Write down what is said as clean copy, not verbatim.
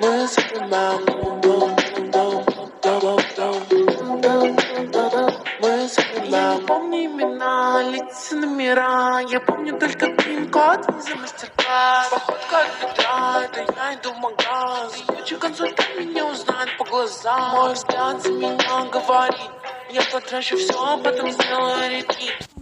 Мы запоминаем мы запоминаем. Я не помню имена, лица, номера. Я помню только пин-код, виза, мастер-класс. Походка от бедра, это я иду в магаз. Ключи консультант меня узнает по глазам. Мой взгляд за меня говорит. Я потрачу все, а потом сделаю ретвит.